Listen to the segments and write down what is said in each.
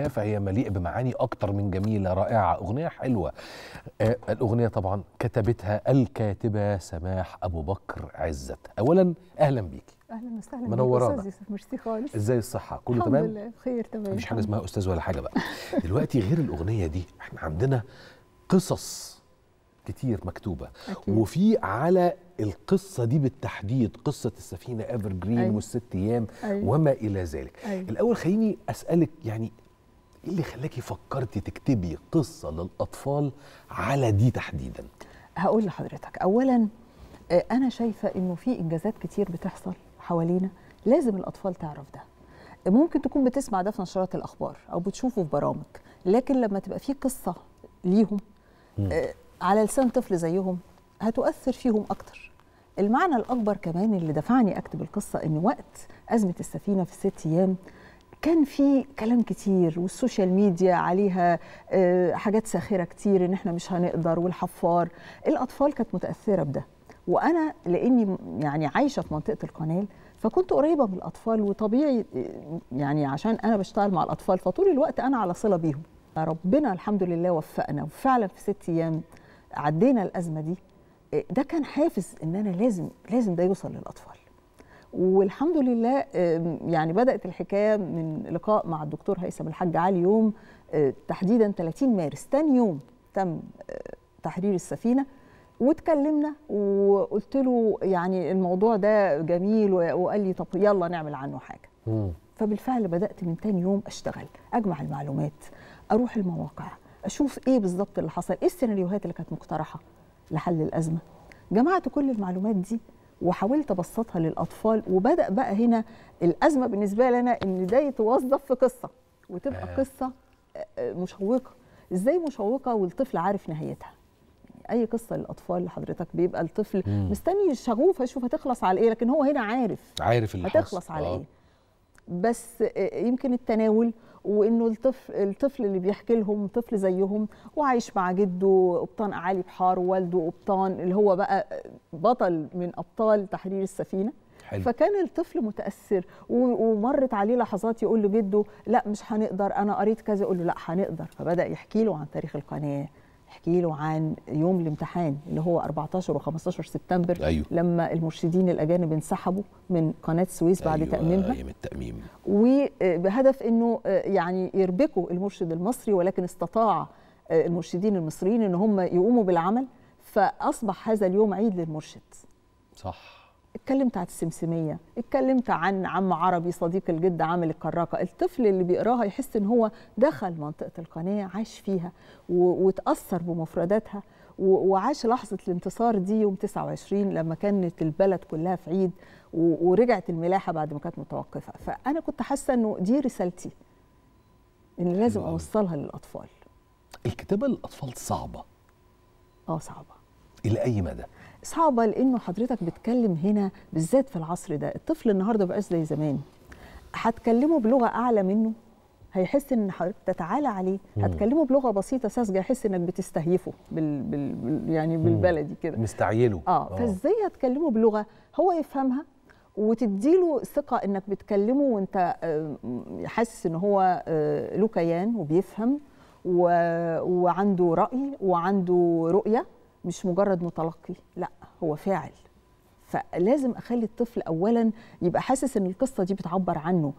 الأغنية فهي مليئة بمعاني أكتر من جميلة رائعة، أغنية حلوة. الأغنية طبعا كتبتها الكاتبة سماح أبو بكر عزت. أولا أهلا بيكي. اهلا وسهلا منورانا. استاذ يوسف، ميرسي خالص. ازاي الصحة؟ كله تمام؟ الحمد لله بخير تمام. مفيش حاجة اسمها أستاذ ولا حاجة بقى. دلوقتي غير الأغنية دي احنا عندنا قصص كتير مكتوبة. أكيد. وفي على القصة دي بالتحديد قصة السفينة ايفر جرين. أيوة. والست أيام. أيوة. وما إلى ذلك. أيوة. الأول خليني أسألك يعني إيه اللي خلاكي فكرتي تكتبي قصة للأطفال على دي تحديدا؟ هقول لحضرتك اولا انا شايفه انه في انجازات كتير بتحصل حوالينا، لازم الاطفال تعرف ده. ممكن تكون بتسمع ده في نشرات الاخبار او بتشوفه في برامج، لكن لما تبقى في قصه ليهم على لسان طفل زيهم هتؤثر فيهم اكتر. المعنى الاكبر كمان اللي دفعني اكتب القصه ان وقت ازمه السفينه في الست ايام كان في كلام كتير، والسوشيال ميديا عليها حاجات ساخرة كتير ان احنا مش هنقدر، والحفار. الاطفال كانت متأثرة بده، وانا لاني يعني عايشة في منطقة القنال فكنت قريبة من الاطفال، وطبيعي يعني عشان انا بشتغل مع الاطفال فطول الوقت انا على صلة بيهم. ربنا الحمد لله وفقنا، وفعلا في 6 أيام عدينا الازمة دي. ده كان حافز ان انا لازم ده يوصل للاطفال. والحمد لله يعني بدأت الحكاية من لقاء مع الدكتور هيثم الحاج علي يوم تحديدا 30 مارس، تاني يوم تم تحرير السفينة، واتكلمنا وقلت له يعني الموضوع ده جميل، وقال لي طب يلا نعمل عنه حاجة. فبالفعل بدأت من تاني يوم أشتغل، أجمع المعلومات، أروح المواقع، أشوف إيه بالظبط اللي حصل، إيه السيناريوهات اللي كانت مقترحة لحل الأزمة. جمعت كل المعلومات دي وحاولت ابسطها للاطفال، وبدا بقى هنا الازمه بالنسبه لنا ان ده يتوظف في قصه وتبقى قصه مشوقه. ازاي مشوقه والطفل عارف نهايتها؟ يعني اي قصه للاطفال حضرتك بيبقى الطفل مستني شغوف اشوف هتخلص على ايه، لكن هو هنا عارف اللي هتخلص على ايه. بس يمكن التناول، وانه الطفل اللي بيحكي لهم طفل زيهم وعايش مع جده قبطان اعالي بحار، ووالده قبطان اللي هو بقى بطل من ابطال تحرير السفينه. حلو. فكان الطفل متاثر، ومرت عليه لحظات يقول له جده لا مش هنقدر، انا قريت كذا، يقول له لا هنقدر. فبدا يحكي له عن تاريخ القناه، يحكي له عن يوم الامتحان اللي هو 14 و15 سبتمبر. أيوه. لما المرشدين الاجانب انسحبوا من قناه السويس بعد تاميمها، ايام التاميم، وبهدف انه يعني يربكوا المرشد المصري، ولكن استطاع المرشدين المصريين ان هم يقوموا بالعمل، فاصبح هذا اليوم عيد للمرشد. صح. اتكلمت عن السمسميه، اتكلمت عن عم عربي صديق الجد عامل الكراكه. الطفل اللي بيقراها يحس ان هو دخل منطقه القناه، عاش فيها وتاثر بمفرداتها، وعاش لحظه الانتصار دي يوم 29 لما كانت البلد كلها في عيد، ورجعت الملاحه بعد ما كانت متوقفه. فانا كنت حاسه انه دي رسالتي ان لازم اوصلها للاطفال. الكتابه للاطفال صعبه؟ صعبه. الى اي مدى؟ صعبه لانه حضرتك بتكلم هنا بالذات في العصر ده، الطفل النهارده بقاش زي زمان. هتكلمه بلغه اعلى منه هيحس ان حضرتك تتعالى عليه، هتكلمه بلغه بسيطه ساذجه يحس انك بتستهيفه يعني بالبلدي كده، مستعيله. فازاي هتكلمه بلغه هو يفهمها وتديله ثقه انك بتكلمه وانت حاسس ان هو له كيان وبيفهم وعنده راي وعنده رؤيه، مش مجرد متلقي، لا هو فاعل. فلازم اخلي الطفل اولا يبقى حاسس ان القصه دي بتعبر عنه،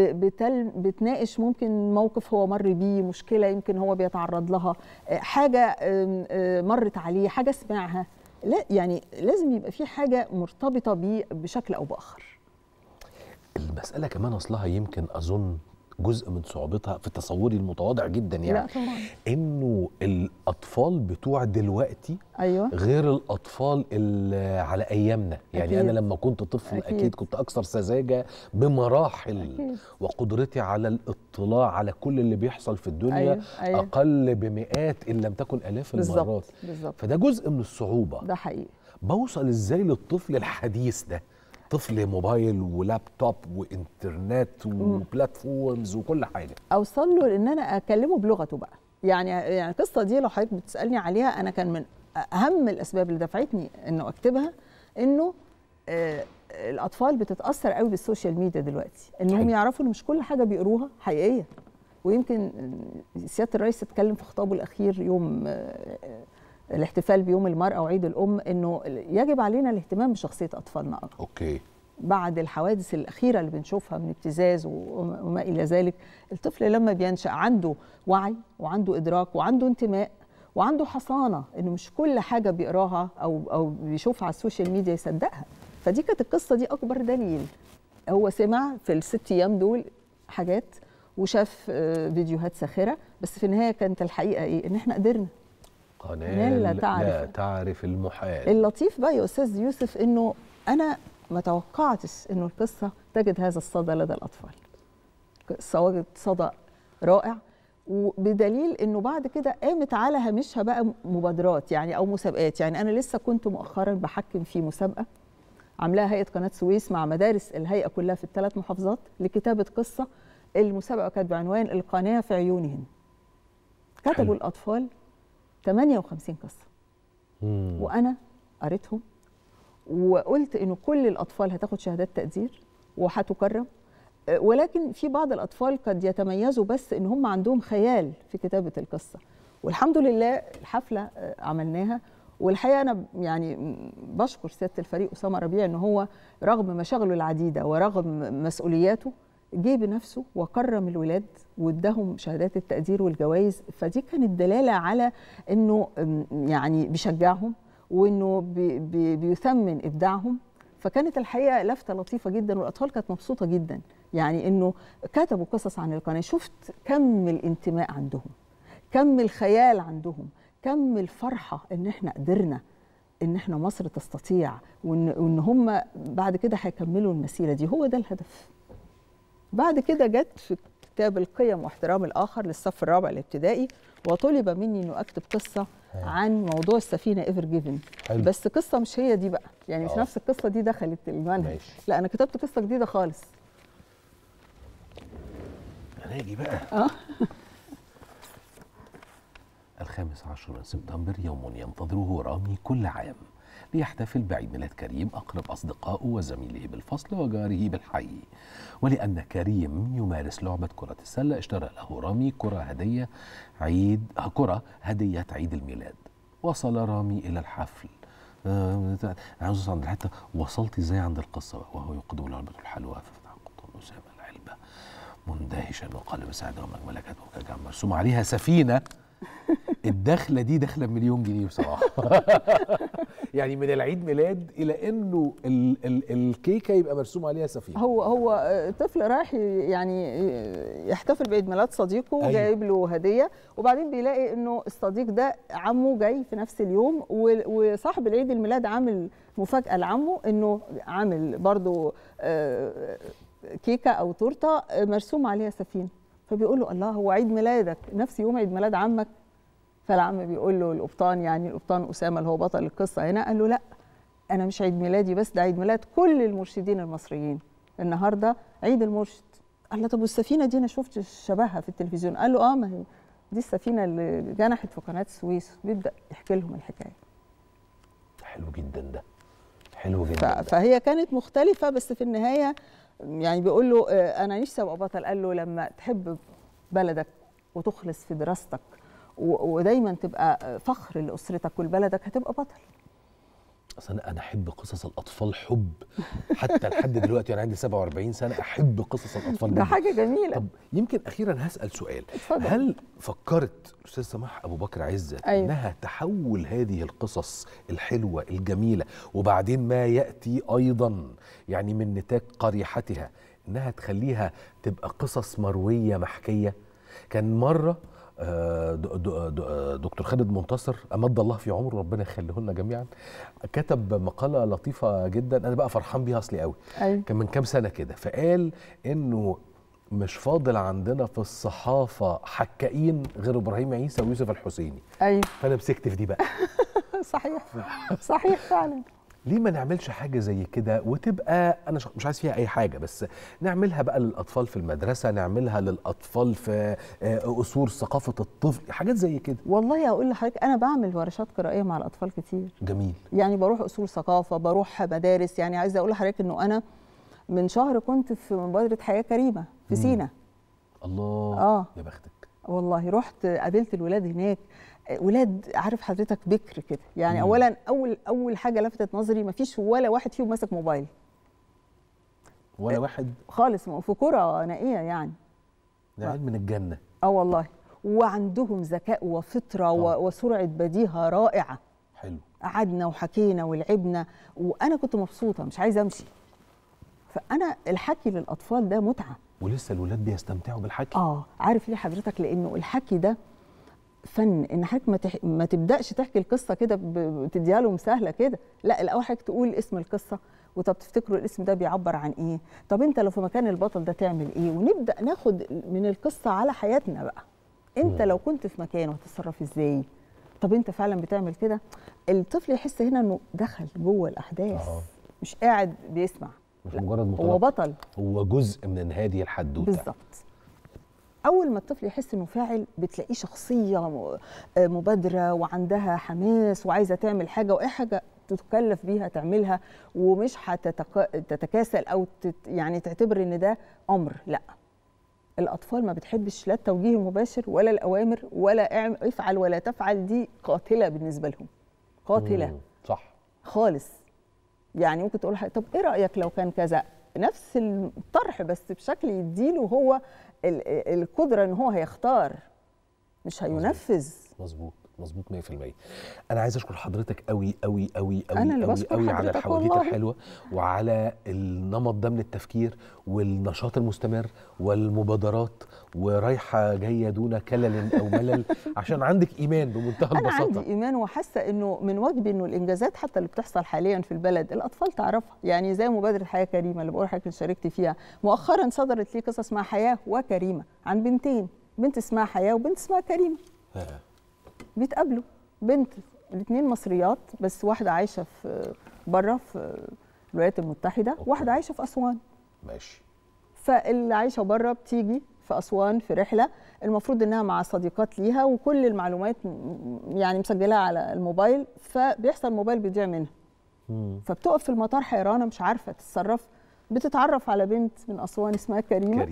بتناقش ممكن موقف هو مر بيه، مشكله يمكن هو بيتعرض لها، حاجه مرت عليه، حاجه سمعها. لا يعني لازم يبقى في حاجه مرتبطه بيه بشكل او باخر. المساله كمان اصلها يمكن اظن جزء من صعوبتها في تصوري المتواضع جدا يعني، لا طبعا، انه الاطفال بتوع دلوقتي أيوة. غير الاطفال اللي على ايامنا يعني. أكيد. انا لما كنت طفل أكيد كنت اكثر سذاجه بمراحل. أكيد. وقدرتي على الاطلاع على كل اللي بيحصل في الدنيا. أيوة. اقل بمئات ان لم تكن الاف المرات. بالظبط. فده جزء من الصعوبه. ده حقيقي. بوصل ازاي للطفل الحديث ده، طفل موبايل ولابتوب وانترنت وبلاتفورمز وكل حاجه، اوصل له ان انا اكلمه بلغته بقى. يعني القصه دي لو حضرتك بتسالني عليها، انا كان من اهم الاسباب اللي دفعتني انه اكتبها انه الاطفال بتتاثر قوي بالسوشيال ميديا دلوقتي، انهم يعرفوا ان مش كل حاجه بيقروها حقيقيه. ويمكن سياده الرئيس اتكلم في خطابه الاخير يوم الاحتفال بيوم المراه وعيد الام انه يجب علينا الاهتمام بشخصيه اطفالنا اكتر. اوكي. بعد الحوادث الاخيره اللي بنشوفها من ابتزاز وما الى ذلك، الطفل لما بينشا عنده وعي وعنده ادراك وعنده انتماء وعنده حصانه، انه مش كل حاجه بيقراها او بيشوفها على السوشيال ميديا يصدقها. فدي كانت القصه دي اكبر دليل. هو سمع في ال6 ايام دول حاجات وشاف فيديوهات ساخره، بس في النهايه كانت الحقيقه ايه؟ ان احنا قدرنا. قناه لا تعرف المحال. اللطيف بقى يا استاذ يوسف انه انا ما توقعتش انه القصه تجد هذا الصدى لدى الاطفال. وجدت صدى رائع، وبدليل انه بعد كده قامت على هامشها بقى مبادرات يعني او مسابقات. يعني انا لسه كنت مؤخرا بحكم في مسابقه عاملاها هيئه قناه السويس مع مدارس الهيئه كلها في ال3 محافظات لكتابه قصه. المسابقه كانت بعنوان القناه في عيونهم. كتبوا الاطفال 58 قصه. وانا قريتهم وقلت انه كل الاطفال هتاخد شهادات تقدير وهتكرم، ولكن في بعض الاطفال قد يتميزوا بس ان هم عندهم خيال في كتابه القصه. والحمد لله الحفله عملناها، والحقيقه انا يعني بشكر سياده الفريق اسامه ربيع ان هو رغم مشاغله العديده ورغم مسؤولياته جه بنفسه وكرم الولاد واداهم شهادات التقدير والجوائز. فدي كانت دلاله على انه يعني بيشجعهم وانه بيثمن ابداعهم. فكانت الحقيقه لفته لطيفه جدا، والاطفال كانت مبسوطه جدا يعني انه كتبوا قصص عن القناه. شفت كم الانتماء عندهم، كم الخيال عندهم، كم الفرحه ان احنا قدرنا، ان احنا مصر تستطيع، وان هم بعد كده هيكملوا المسيره دي. هو ده الهدف. بعد كده جت في كتاب القيم واحترام الاخر للصف الرابع الابتدائي، وطلب مني انه اكتب قصه عن موضوع السفينه ايفر جيفن. بس قصه مش هي دي بقى، يعني مش نفس القصه دي دخلت المنهج. لا انا كتبت قصه جديده خالص. هنيجي بقى 15 من سبتمبر يوم ينتظره رامي كل عام ليحتفل بعيد ميلاد كريم أقرب أصدقائه وزميله بالفصل وجاره بالحي. ولأن كريم يمارس لعبة كرة السلة اشترى له رامي كرة هدية عيد الميلاد. وصل رامي إلى الحفل. عاوز أوصل عند الحتة، وصلت إزاي عند القصة بقى؟ وهو يقدم لعبة الحلوى ففتح قطن أسامة العلبة مندهشا وقال بسعادة ومجملة كانت مرسوم عليها سفينة. الدخله دي دخله ب1,000,000 جنيه بصراحه. يعني من العيد ميلاد الى انه الكيكه يبقى مرسوم عليها سفينه. هو طفل رايح يعني يحتفل بعيد ميلاد صديقه وجايب له هديه، وبعدين بيلاقي انه الصديق ده عمه جاي في نفس اليوم، وصاحب العيد الميلاد عامل مفاجاه لعمه انه عامل برضو كيكه او تورته مرسوم عليها سفينه. فبيقول له الله، هو عيد ميلادك نفس يوم عيد ميلاد عمك؟ فالعم بيقول له القبطان، يعني القبطان أسامة اللي هو بطل القصة هنا، قال له لا، أنا مش عيد ميلادي بس، ده عيد ميلاد كل المرشدين المصريين، النهارده عيد المرشد. قال له طب والسفينة دي أنا شفت شبهها في التلفزيون. قال له ما هي دي السفينة اللي جنحت في قناة السويس. بيبدأ يحكي لهم الحكاية. حلو جدا ده، حلو جدا. فهي كانت مختلفة، بس في النهاية يعني بيقول له أنا نفسي أبقى بطل. قال له لما تحب بلدك وتخلص في دراستك ودايما تبقى فخر لأسرتك ولبلدك هتبقى بطل. اصلا انا احب قصص الاطفال حب حتى لحد دلوقتي، انا عندي 47 سنه احب قصص الاطفال. ده حاجه جميله. طب يمكن اخيرا هسال سؤال، اتفضل. هل فكرت الاستاذ سماح ابو بكر عزت انها تحول هذه القصص الحلوه الجميله وبعدين ما ياتي ايضا يعني من نتاج قريحتها انها تخليها تبقى قصص مرويه محكيه؟ كان مره دكتور خالد منتصر امد الله في عمره ربنا يخليه لنا جميعا كتب مقاله لطيفه جدا، انا بقى فرحان بيها اصلي قوي. كان من كام سنه كده، فقال انه مش فاضل عندنا في الصحافه حكائين غير ابراهيم عيسى ويوسف الحسيني. فانا مسكت في دي بقى. صحيح صحيح فعلا. ليه ما نعملش حاجة زي كده وتبقى، أنا مش عايز فيها أي حاجة، بس نعملها بقى للأطفال في المدرسة، نعملها للأطفال في أصول ثقافة الطفل، حاجات زي كده. والله أقول لحضرتك أنا بعمل ورشات قرائية مع الأطفال كتير. جميل. يعني بروح أصول ثقافة، بروح مدارس. يعني عايزة أقول لحضرتك إنه أنا من شهر كنت في مبادرة حياة كريمة في سينا. الله. يا بختك. والله رحت قابلت الولاد هناك، ولاد عارف حضرتك بكر كده يعني. اولا اول حاجه لفتت نظري ما فيش ولا واحد فيهم ماسك موبايل، ولا واحد خالص، في كرة نائيه يعني. ده من الجنه. والله. وعندهم ذكاء وفطره وسرعه بديهه رائعه. حلو. قعدنا وحكينا ولعبنا وانا كنت مبسوطه مش عايزه امشي. فانا الحكي للاطفال ده متعه، ولسه الولاد بيستمتعوا بالحكي. عارف ليه حضرتك؟ لانه الحكي ده فن. ان حضرتك ما تبداش تحكي القصه كده بتديها لهم سهله كده، لا، الاول حضرتك تقول اسم القصه، وطب تفتكروا الاسم ده بيعبر عن ايه، طب انت لو في مكان البطل ده تعمل ايه، ونبدا ناخد من القصه على حياتنا بقى. انت لو كنت في مكانه هتتصرف ازاي؟ طب انت فعلا بتعمل كده؟ الطفل يحس هنا انه دخل جوه الاحداث، مش قاعد بيسمع، مش مجرد هو بطل، هو جزء من هذه الحدوته. بالظبط. اول ما الطفل يحس انه فاعل بتلاقيه شخصيه مبادره وعندها حماس وعايزه تعمل حاجه، واي حاجه تتكلف بيها تعملها، ومش هتتكاسل او يعني تعتبر ان ده امر. لا، الاطفال ما بتحبش لا التوجيه المباشر ولا الاوامر ولا افعل ولا تفعل، دي قاتله بالنسبه لهم، قاتله. صح خالص. يعني ممكن تقول طب ايه رايك لو كان كذا، نفس الطرح بس بشكل يديله هو القدره ان هو هيختار، مش هينفذ. مظبوط 100%. انا عايز اشكر حضرتك قوي قوي قوي قوي أنا اللي قوي بشكر قوي على حضرتك الحواديت والله. الحلوه، وعلى النمط ده من التفكير والنشاط المستمر والمبادرات، ورايحه جايه دون كلل او ملل، عشان عندك ايمان بمنتهى البساطه. انا عندي ايمان، وحاسه انه من واجبي انه الانجازات حتى اللي بتحصل حاليا في البلد الاطفال تعرفها. يعني زي مبادره حياه كريمه اللي بقول لحضرتك شاركت فيها مؤخرا، صدرت لي قصه اسمها حياه وكريمه عن بنتين، بنت اسمها حياه وبنت اسمها كريمه. بيتقابلوا، بنت، الاثنين مصريات، بس واحده عايشه في بره في الولايات المتحده، واحده عايشه في اسوان. ماشي. فاللي عايشه بره بتيجي في اسوان في رحله، المفروض انها مع صديقات ليها، وكل المعلومات يعني مسجلها على الموبايل، فبيحصل الموبايل بيضيع منها. فبتقف في المطار حيرانه مش عارفه تتصرف، بتتعرف على بنت من اسوان اسمها كريمه،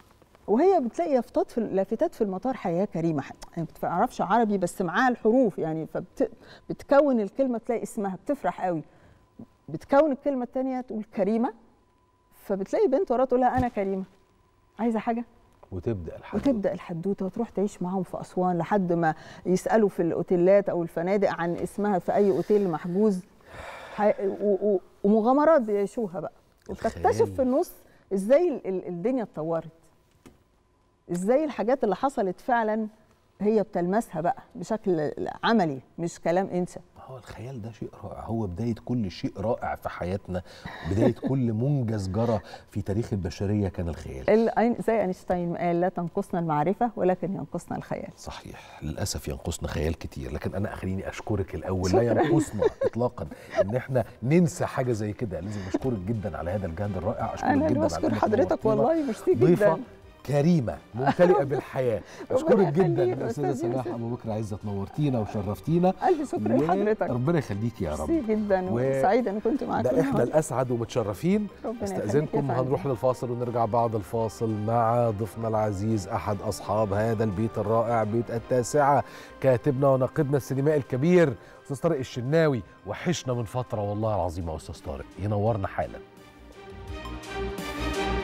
وهي بتلاقي لافتات في المطار حياه كريمه، ما بتعرفش عربي بس معاها الحروف يعني، فبتكون الكلمه تلاقي اسمها، بتفرح قوي، بتكون الكلمه الثانيه تقول كريمه، فبتلاقي بنت وراها تقول لها انا كريمه عايزه حاجه، وتبدا الحدوته، وتروح تعيش معاهم في اسوان لحد ما يسالوا في الاوتيلات او الفنادق عن اسمها في اي اوتيل محجوز، ومغامرات بيعيشوها بقى، وبتكتشف في النص ازاي الدنيا اتطورت، ازاي الحاجات اللي حصلت فعلا هي بتلمسها بقى بشكل عملي مش كلام انسى. هو الخيال ده شيء رائع، هو بداية كل شيء رائع في حياتنا، بداية كل منجز جرى في تاريخ البشرية كان الخيال. زي أينشتاين قال لا تنقصنا المعرفة ولكن ينقصنا الخيال. صحيح، للأسف ينقصنا خيال كتير، لكن أنا خليني أشكرك الأول. لا ينقصنا إطلاقا إن إحنا ننسى حاجة زي كده، لازم أشكرك جدا على هذا الجهد الرائع. أشكرك أنا جدا بشكر حضرتك والله، ميرسي جدا. ضيفة كريمة ممتلئة بالحياة. أشكرك جدا الأستاذة سماح أبو بكر عزت، نورتينا وشرفتينا. ألف شكر لحضرتك، ربنا يخليكي يا رب. ميرسي جدا وسعيدة أن كنت معاكم. ده إحنا الأسعد ومتشرفين. استأذنكم، هنروح للفاصل ونرجع بعد الفاصل مع ضيفنا العزيز، أحد أصحاب هذا البيت الرائع، بيت التاسعة، كاتبنا وناقدنا السينمائي الكبير أستاذ طارق الشناوي. وحشنا من فترة والله العظيم يا أستاذ طارق، ينورنا حالا.